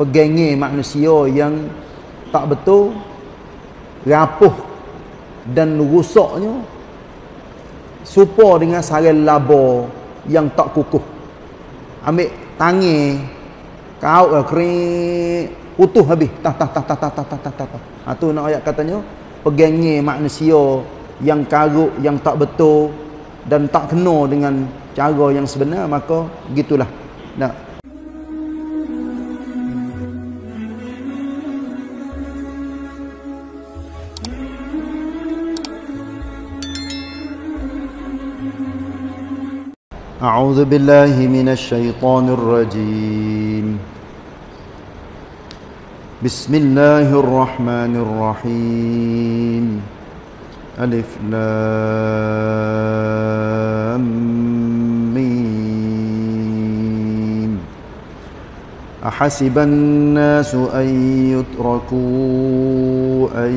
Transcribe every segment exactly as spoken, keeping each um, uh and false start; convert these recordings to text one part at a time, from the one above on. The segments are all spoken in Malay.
pegangi manusia yang tak betul, rapuh dan rusaknya serupa dengan sarang laba yang tak kukuh. Ambil tangi kau kering putus habis tah tah tah tah tah tah tah tah. Ha tu nak ayat katanya pegangi manusia yang karuk, yang tak betul dan tak kena dengan cara yang sebenar, maka gitulah. Nah, A'udzu billahi minasy syaithanir rajim. Bismillahirrahmanirrahim. Alif lam mim. Ahasiban nasu an yutraku an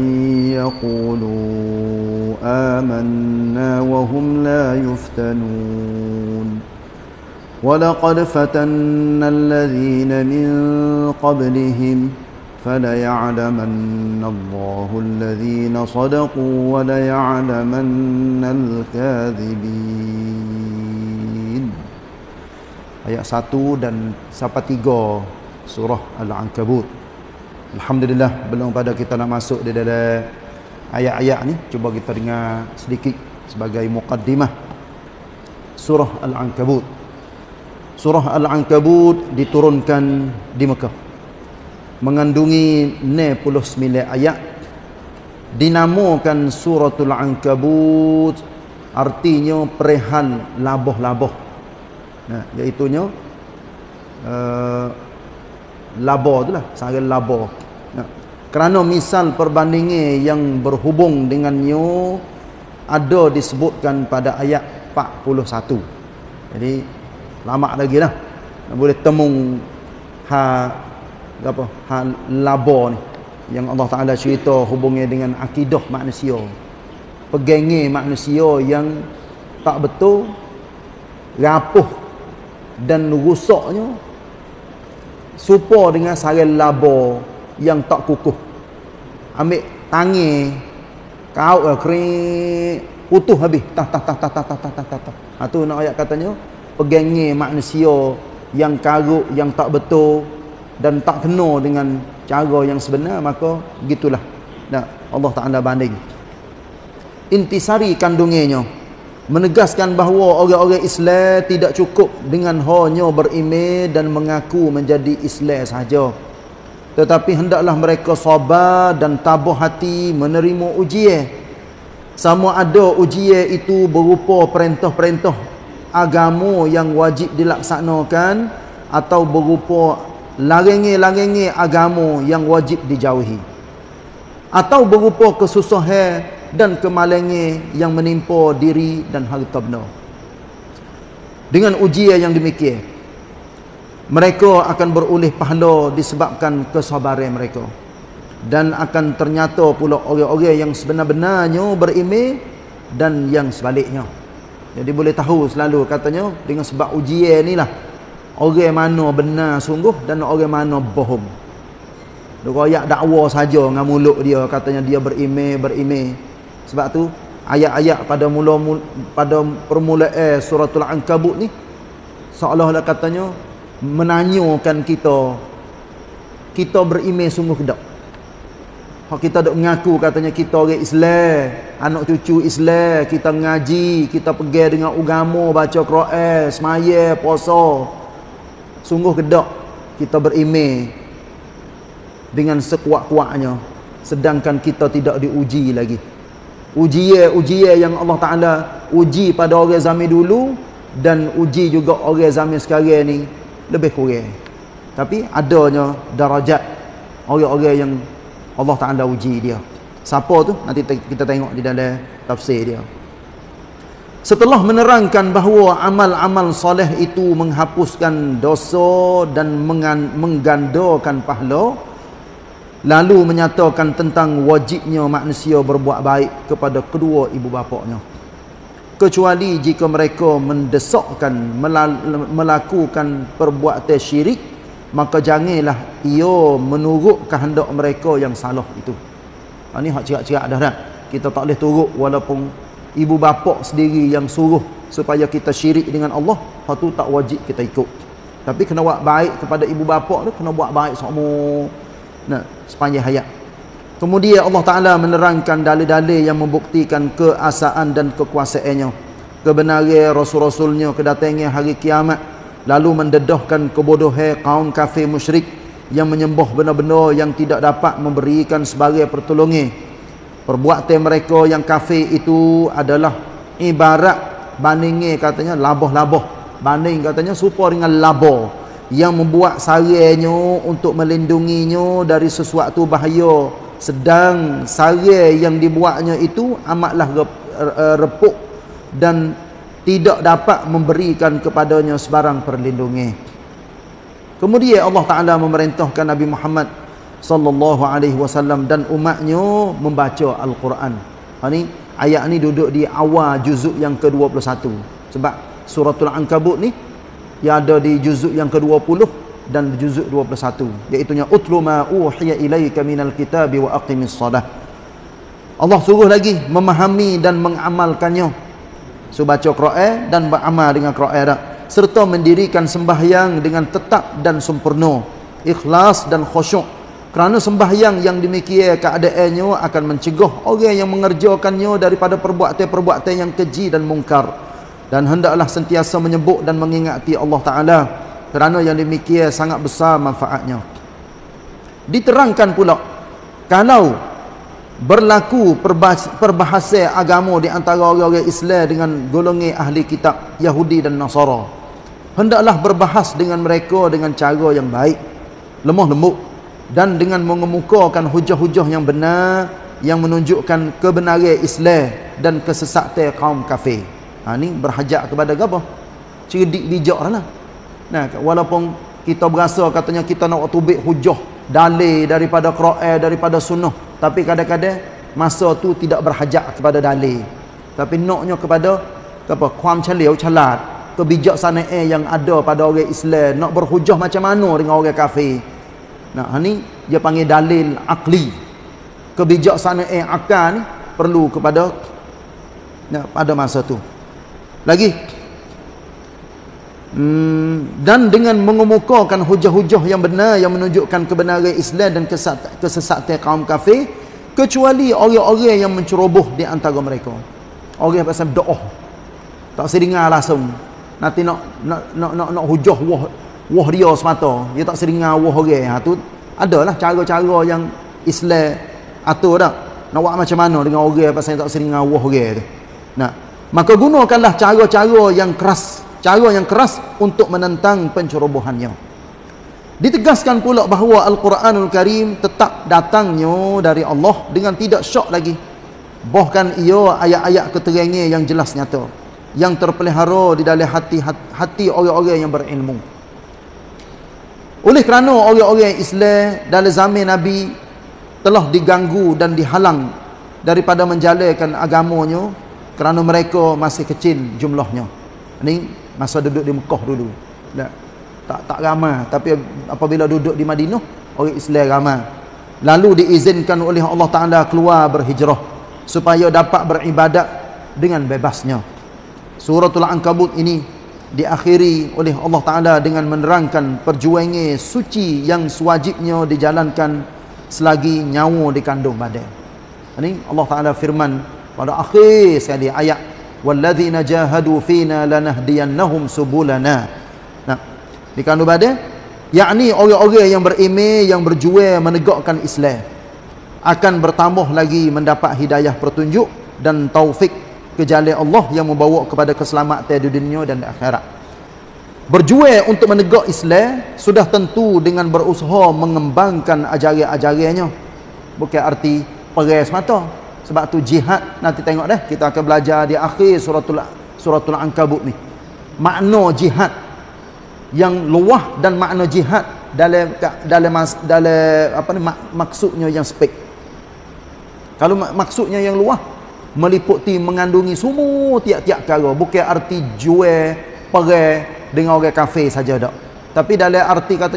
yaqulu amanna wa hum la yuftanun. Walaqad fatanna alladhina min qablihim فَلَيَعْلَمَنَّ اللَّهُ الَّذِينَ صَدَقُوا وَلَيَعْلَمَنَّ الْكَاذِبِينَ. Ayat satu dan sampai tiga surah Al-Ankabut. Alhamdulillah, belum pada kita nak masuk di dalam ayat-ayat ni, cuba kita dengar sedikit sebagai muqaddimah surah Al-Ankabut. Surah Al-Ankabut diturunkan di Mekah, mengandungi enam puluh sembilan ayat, dinamakan suratul Ankabut, artinya perihal labuh-labuh. Nah, iaitunya uh, laba itulah, sarang laba. Nah, kerana misal perbandingan yang berhubung dengannya ada disebutkan pada ayat empat puluh satu. Jadi lama lagi lah boleh temung ha apa hal laba ni yang Allah Taala cerita hubungnya dengan akidah manusia, pegangi manusia yang tak betul, rapuh dan rusaknya serupa dengan sarang laba yang tak kukuh. Ambil tangi kau kering putus habis tah tah tah tah tah tah tah tah. Ha tu nak ayat katanya pegangi manusia yang karuk, yang tak betul dan tak kena dengan cara yang sebenar, maka gitulah. Nah, Allah Ta'ala banding. Intisari kandungannya menegaskan bahawa orang-orang Islam tidak cukup dengan hanya beriman dan mengaku menjadi Islam sahaja, tetapi hendaklah mereka sabar dan tabah hati menerima ujian. Sama ada ujian itu berupa perintah-perintah agama yang wajib dilaksanakan atau berupa larangan-larangan agama yang wajib dijauhi, atau berupa kesusahan dan kemalangan yang menimpa diri dan harta benda. Dengan ujian yang demikian, mereka akan beroleh pahala disebabkan kesabaran mereka, dan akan ternyata pula orang-orang yang sebenar-benarnya beriman dan yang sebaliknya. Jadi boleh tahu selalu katanya dengan sebab ujian ni lah orang mana benar sungguh dan orang mana bohong. Royak dakwa saja dengan mulut dia katanya dia beriman, beriman. Sebab tu ayat-ayat pada mula pada permulaan suratul Ankabut ni seolah-olah katanya menanyakan kita, kita beriman sungguh ke tak? Hak kita dok mengaku katanya kita orang Islam, anak cucu Islam, kita ngaji, kita pergi dengan agama, baca Quran, semaya, puasa. Sungguh kedak kita beriman dengan sekuat-kuatnya, sedangkan kita tidak diuji lagi. Ujian-ujian yang Allah Ta'ala uji pada orang zaman dulu dan uji juga orang zaman sekarang ni lebih kurang. Tapi adanya darajat orang-orang yang Allah Ta'ala uji dia. Siapa tu? Nanti kita tengok di dalam tafsir dia. Setelah menerangkan bahawa amal-amal soleh itu menghapuskan dosa dan menggandakan pahala, lalu menyatakan tentang wajibnya manusia berbuat baik kepada kedua ibu bapanya, kecuali jika mereka mendesakkan melakukan perbuatan syirik maka janganlah ia menurut kehendak mereka yang salah itu. Ha, ni hak cerak-cerak dah dah. Kita tak boleh turut walaupun ibu bapa sendiri yang suruh supaya kita syirik dengan Allah, hak tu tak wajib kita ikut. Tapi kena buat baik kepada ibu bapa tu, kena buat baik semua nah sepanjang hayat. Kemudian Allah Taala menerangkan dalil-dalil yang membuktikan keasaan dan kekuasaannya, kebenaran rasul-rasulnya, kedatangan hari kiamat, lalu mendedahkan kebodohan kaum kafir musyrik yang menyembah benda-benda yang tidak dapat memberikan sebagai pertolongan. Perbuatan mereka yang kafir itu adalah ibarat bandingnya katanya laboh-laboh, banding katanya serupa dengan labo yang membuat sarangnya untuk melindunginya dari sesuatu bahaya, sedang sarang yang dibuatnya itu amatlah repuk dan tidak dapat memberikan kepadanya sebarang perlindungan. Kemudian Allah Ta'ala memerintahkan Nabi Muhammad sallallahu alaihi wasallam dan umatnya membaca Al-Quran. Ha ni ayat ni duduk di awal juzuk yang ke dua puluh satu. Sebab suratul Ankabut ni yang ada di juzuk yang ke dua puluh dan juzuk dua puluh satu, iaitu nya utlu ma uhiya ilaika minal kitabi wa aqimis shalah. Allah suruh lagi memahami dan mengamalkannya. So baca Quran dan beramal dengan Quran dak, serta mendirikan sembahyang dengan tetap dan sempurna, ikhlas dan khusyuk. Kerana sembahyang yang demikian keadaannya akan mencegah orang yang mengerjakannya daripada perbuatan-perbuatan yang keji dan mungkar. Dan hendaklah sentiasa menyebut dan mengingati Allah Ta'ala, kerana yang demikian sangat besar manfaatnya. Diterangkan pula, kalau berlaku perbahasan agama di antara orang-orang Islam dengan golongan ahli kitab Yahudi dan Nasara, hendaklah berbahas dengan mereka dengan cara yang baik, lemah lembut, dan dengan mengemukakan hujah-hujah yang benar yang menunjukkan kebenaran Islam dan kesesatan kaum kafir. Ha ni berhajat kepada apa? Cerdik bijak lah. Nah, walaupun kita berasa katanya kita nak tubik hujah dalil daripada Quran, daripada sunnah, tapi kadang-kadang masa tu tidak berhajat kepada dalil, tapi naknya kepada apa? Kuam caliau calat, kebijaksanaan yang ada pada orang Islam, nak berhujah macam mana dengan orang kafir. Nah, ni dia panggil dalil akli. Kebijaksanaan akal ni perlu kepada nah, pada masa tu. Lagi hmm, dan dengan mengemukakan hujah-hujah yang benar yang menunjukkan kebenaran Islam dan kesesatan kaum kafir, kecuali orang-orang yang menceroboh di antara mereka. Orang pasal doa tak seringar langsung. Nanti nak nak nak nak, nak hujah wah wah dia semata, dia tak seringar wah orang. Ha tu adalah cara-cara yang Islam atur dah. Nak buat macam mana dengan orang pasal tak seringar wah orang tu. Nah, maka gunakanlah cara-cara yang keras, cara yang keras untuk menentang pencerobohannya. Ditegaskan pula bahawa Al-Quranul Karim tetap datangnya dari Allah dengan tidak syak lagi. Bahkan ia ayat-ayat keterangan yang jelas nyata, yang terpelihara di dalam hati hati orang-orang yang berilmu. Oleh kerana orang-orang Islam dalam zaman Nabi telah diganggu dan dihalang daripada menjalankan agamanya kerana mereka masih kecil jumlahnya. Ini masa duduk di Mekah dulu. Tak tak, tak ramai, tapi apabila duduk di Madinah, orang Islam ramai. Lalu diizinkan oleh Allah Taala keluar berhijrah supaya dapat beribadat dengan bebasnya. Suratul Ankabut ini diakhiri oleh Allah Ta'ala dengan menerangkan perjuangan suci yang sewajibnya dijalankan selagi nyawa dikandung badan. Ini Allah Ta'ala firman pada akhir sekali ayat, walladzina jahadu fina lanahdiyannahum subulana. Nah, dikandung badan yakni orang-orang yang beriman, yang berjuang menegakkan Islam akan bertambah lagi mendapat hidayah petunjuk dan taufik ke jalan Allah yang membawa kepada keselamatan di dunia dan di akhirat. Berjuang untuk menegak Islam sudah tentu dengan berusaha mengembangkan ajaran-ajarannya. Bukan arti perang semata. Sebab tu jihad, nanti tengok dah, kita akan belajar di akhir suratul suratul Ankabut ni. Makna jihad yang luah dan makna jihad dalam dalam dalam apa ni mak, maksudnya yang spek. Kalau mak, maksudnya yang luah meliputi mengandungi semua tiap-tiap perkara, bukan arti jual perang dengan orang kafir saja dak. Tapi dalam arti katanya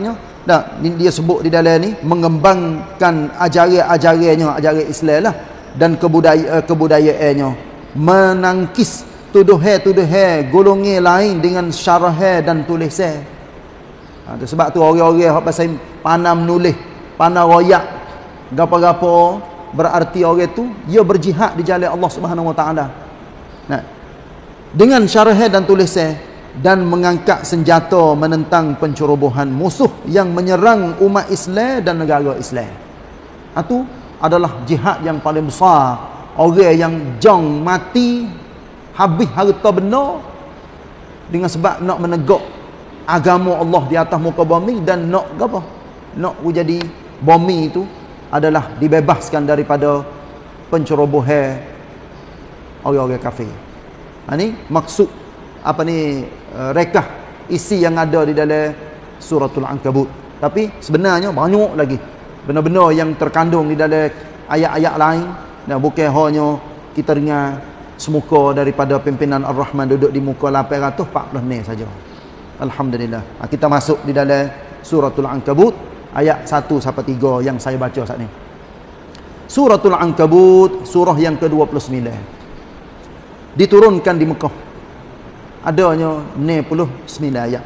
Nah, dia sebut di dalam ni mengembangkan ajaran-ajarannya, ajaran Islam lah, dan kebudayaan kebudayaannya, menangkis tuduhan-tuduhan golongan lain dengan syarah dan tulisan. Ha, tu sebab tu orang-orang hak pasal pandai menulis, pandai royak gapo-gapo, berarti orang tu dia berjihad di jalan Allah Subhanahu Wa Taala. Nah, dengan syarah dan tulisan, dan mengangkat senjata menentang pencerobohan musuh yang menyerang umat Islam dan negara Islam. Itu adalah jihad yang paling besar. Orang yang jong mati habis harta benda dengan sebab nak menegak agama Allah di atas muka bumi, dan nak apa? Nak jadi bumi itu adalah dibebaskan daripada pencerobohan orang-orang kafir. Ha, ni maksud apa ni uh, rekah isi yang ada di dalam suratul Ankabut. Tapi sebenarnya banyak lagi benar-benar yang terkandung di dalam ayat-ayat lain, dan bukan hanya kita dengar semuka daripada pimpinan Ar-Rahman duduk di muka lapan ratus empat puluh ni saja. Alhamdulillah. Ha, kita masuk di dalam suratul Ankabut ayat satu sampai tiga yang saya baca saat ni. Suratul Ankabut surah yang ke dua puluh sembilan. Diturunkan di Mekah. Adanya enam puluh sembilan ayat.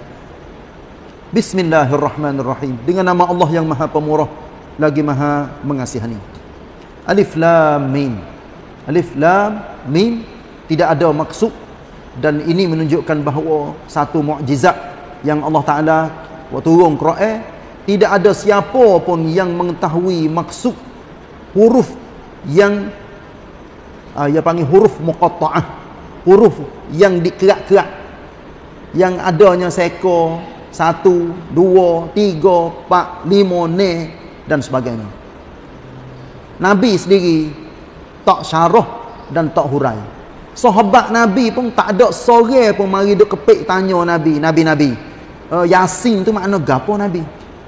Bismillahirrahmanirrahim. Dengan nama Allah yang Maha Pemurah lagi Maha Mengasihani. Alif Lam Mim. Alif Lam Mim, tidak ada maksud, dan ini menunjukkan bahawa satu mukjizat yang Allah Taala waktu turun Quran, tidak ada siapa pun yang mengetahui maksud huruf yang uh, ia panggil huruf muqatta'ah, huruf yang dikerak-kerak, yang adanya seekor satu, dua, tiga, empat, lima, ne dan sebagainya. Nabi sendiri tak syarah dan tak hurai. Sahabat Nabi pun tak ada seorang pun mari duk kepik tanya Nabi, Nabi-Nabi, uh, Yasin tu makna gapo Nabi?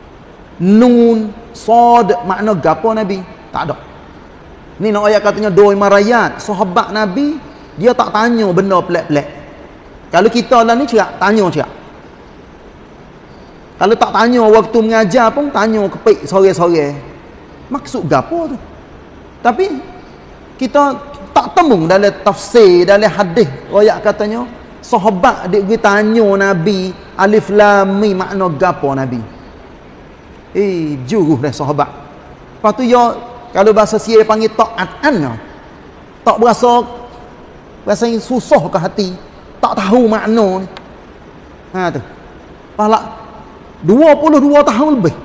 Nun, Sad makna gapo Nabi? Tak ada. Ni nak ayat katanya doi marayat. Sahabat Nabi dia tak tanya benda pelik-pelik. Kalau kita lah ni cerak, tanya cerak. Kalau tak tanya waktu mengajar pun tanya kepik sore-sore. Maksud gapo tu? Tapi kita tak temu dalam tafsir, dalam hadis ayat katanya sahabat dia pergi tanya Nabi Alif Lam Mim makna gapo Nabi. Eh, juruh dah sahabat. Lepas tu ya, kalau bahasa Sia panggil ta'an, tak berasa rasa susah ke hati, tak tahu makna ni. Ha tu. Pala dua puluh dua tahun lebih.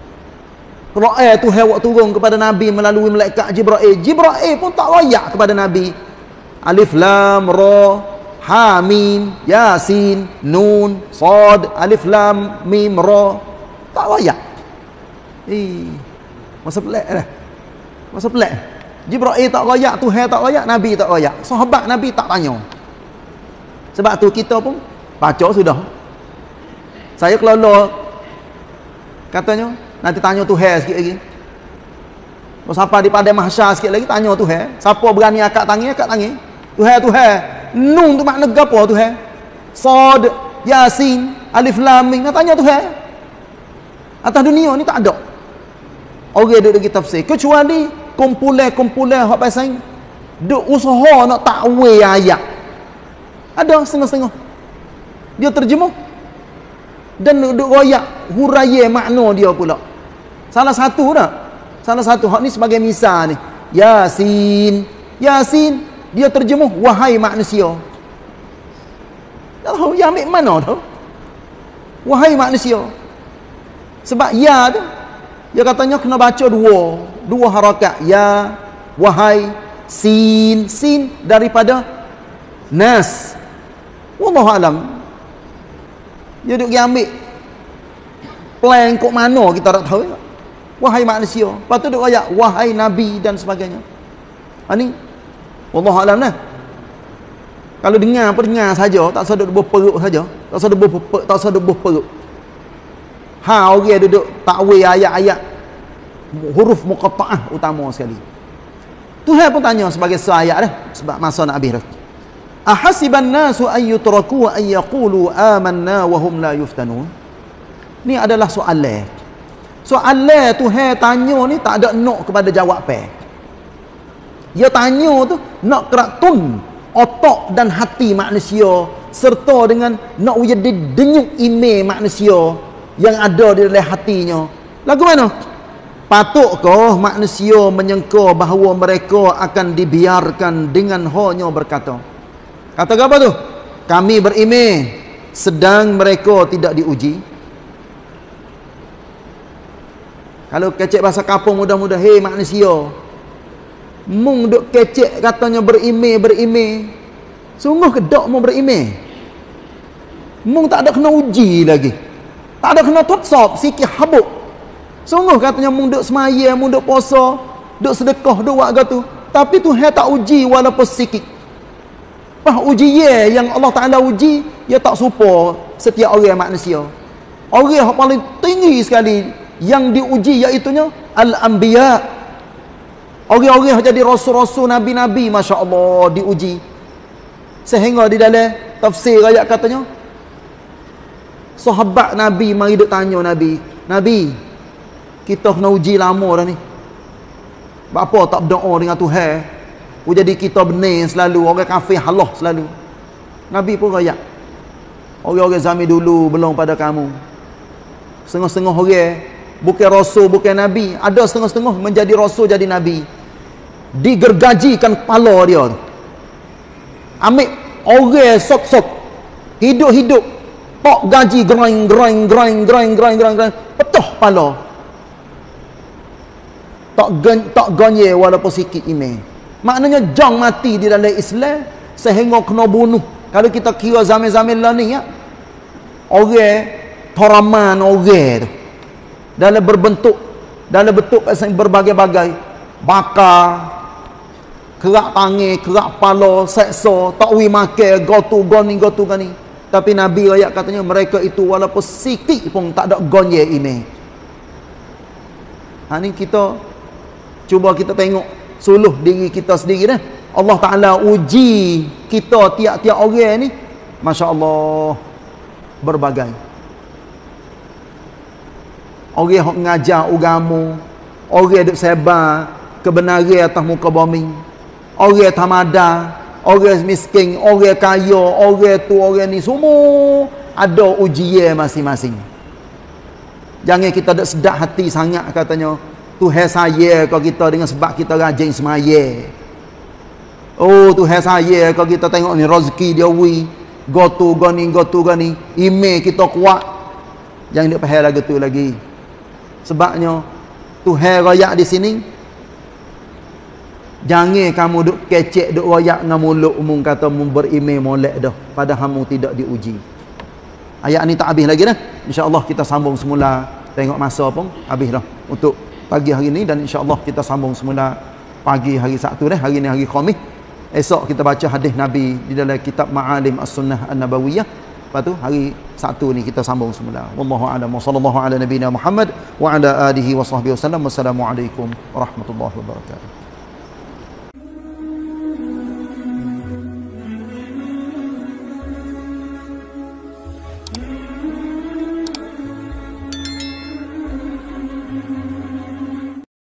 Quran tu hewak turun kepada Nabi melalui malaikat Jibril. Jibril pun tak royak kepada Nabi. Alif Lam Ra Ha Mim Yasin Nun Sad Alif Lam Mim Ra. Tak royak. Eh, masa pelik dah. Masa pelik. Jibril tak royak, Tuhan tak royak, Nabi tak royak. Sahabat Nabi tak tanya. Sebab tu kita pun baca sudah. Saya kelolo katanya nanti tanya Tuhan sikit lagi. Kalau siapa di padang mahsyar sikit lagi tanya Tuhan. Siapa berani akak tangi, akak tangi. Tuhan, Tuhan. Nun tu makna gapo Tuhan? Sad, Yasin, Alif Lam Mim. Nak tanya Tuhan. Atas dunia ni tak ada orang duduk lagi tafsir, kecuali kumpulan-kumpulan hak pasal duk usaha nak takwil ayat. Ada setengah-setengah. Dia terjemuh dan duk royak huraian makna dia pula. Salah satu dah. Salah satu hak ni sebagai misal ni. Yasin. Yasin dia terjemuh wahai manusia. Tak tahu dia ambil mana tu? Wahai manusia. Sebab ya tu dia katanya kena baca dua, dua harakat. Ya, wahai, sin, sin daripada nas. Wallahu alam. Dia duk ambil plan kok mana kita tak tahu. Wahai manusia. Lepas tu duk ayat wahai nabi dan sebagainya. Ha ni wallahu alam lah. Kalau dengar apa dengar saja, tak usah duk berperuk saja. Tak usah duk berperuk, tak usah duk berperuk. Ha orang duduk takwil ayat-ayat huruf muqatta'ah utama sekali. Tuhan pun tanya sebagai seayat dah sebab masa nak habis dah. Ahasiban nasu an yutraku an yaqulu amanna wa hum la yuftanun. Ni adalah soalan. Soalan Tuhan tanya ni tak ada nak kepada jawapan. Dia tanya tu nak keratun otak dan hati manusia serta dengan nak jadi denyut ime manusia yang ada di dalam hatinya. Lagu mana? Patutkah manusia menyangka bahawa mereka akan dibiarkan dengan hanya berkata? Kata apa tu? Kami berimeh sedang mereka tidak diuji. Kalau kecek bahasa kapung mudah-mudah, hei manusia, mung duk kecek katanya berimeh berimeh, sungguh kedok mau berimeh. Mung tak ada kena uji lagi, tak ada kena totsop sikit habuk. Sungguh katanya mung duk semaya, mung duk puasa, duk sedekah, duk buat gitu. Tapi Tuhan tak uji walaupun sikit. Wah, uji ye yang Allah Taala uji, ia tak serupa setiap orang manusia. Orang yang paling tinggi sekali yang diuji iaitunya al-anbiya. Orang-orang yang jadi rasul-rasul, nabi-nabi, masya-Allah diuji. Sehingga di dalam tafsir ayat katanya, sahabat Nabi mari duk tanya Nabi, Nabi, kita kena uji lama dah ni. Bapa tak berdoa dengan Tuhan, oh jadi kita benar selalu, orang kafir halah selalu. Nabi pun rayak. Orang-orang zaman dulu belum pada kamu. Setengah-setengah orang bukan rasul, bukan nabi, ada setengah-setengah menjadi rasul jadi nabi. Digergajikan kepala dia tu. Ambil orang sok-sok, hidup-hidup, tok gaji groing groing groing groing groing groing groing, pecah kepala. Tak gen, tak gonye walaupun sikit ime. Maknanya jang mati di dalam Islam sehingga kena bunuh. Kalau kita kira zaman-zaman lah ni ya, orang toraman orang tu dalam berbentuk, dalam bentuk berbagai-bagai, bakar, kerak tangan, kerak kepala, seksa, tak wi makan, gotu goni gotu gani. Tapi Nabi ayat katanya mereka itu walaupun sikit pun tak ada gonye ime. Ha ni kita cuba kita tengok suluh diri kita sendiri dah. Allah Taala uji kita tiap-tiap orang ni, masya-Allah berbagai. Orang yang mengajar agama, orang duk sebar kebenaran atas muka bumi, orang tamada, orang miskin, orang kaya, orang tu, orang ni, semua ada ujian masing-masing. Jangan kita duk sedap hati sangat katanya Tuhan saya kau kita dengan sebab kita rajin semaya. Oh Tuhan saya kau kita tengok ni rezeki dia wi, gotu gani gotu gani, ime kita kuat. Jangan duk faham lagu tu lagi. Sebabnya Tuhan royak di sini, jangan kamu duk kecek duk royak dengan mulut umum kata mu berimeh molek dah padahal mu tidak diuji. Ayat ni tak habis lagi dah. Insya-Allah kita sambung semula, tengok masa pun habis dah untuk pagi hari ni, dan insya-Allah kita sambung semula pagi hari Sabtu dah. Hari ni hari Khamis. Esok kita baca hadis Nabi di dalam kitab Ma'alim As-Sunnah An-Nabawiyah. Lepas tu hari Sabtu ni kita sambung semula. Wallahu a'lam. Wassallallahu ala nabiyyina Muhammad wa ala alihi wa sahbihi wasallam. Wassalamualaikum warahmatullahi wabarakatuh.